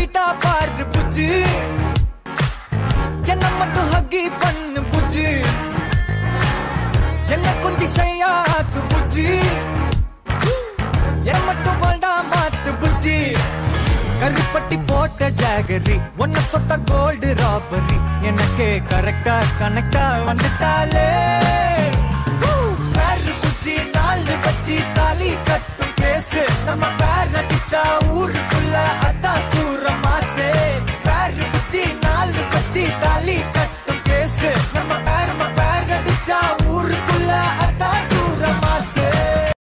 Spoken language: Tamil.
பண்ணிட்டா பாரு புஜ்ஜி என்ன மட்டும் ஹக்கி பண்ணு புஜ்ஜி என்ன கொஞ்சம் ஷையாக்கு புஜ்ஜி என்ன மட்டும் வேண்டாம் மாத்து புஜ்ஜி கருப்பட்டி போட்ட ஜாகரி ஒன்ன தொட்ட கோல்டு ராபரி எனக்கு கரெக்டா கனெக்டா வந்துட்டாலே பேரு புஜ்ஜி நாலு வச்சி தாலி கட்டும் கேஸ் நம்ம பேர் நடிச்சா ஊருக்குள்ள